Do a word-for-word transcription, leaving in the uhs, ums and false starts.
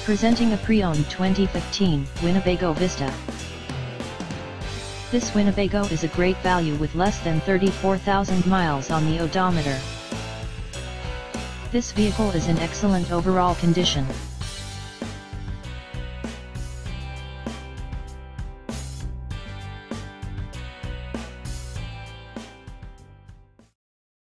Presenting a pre-owned twenty fifteen Winnebago Vista. This Winnebago is a great value with less than thirty-four thousand miles on the odometer. This vehicle is in excellent overall condition.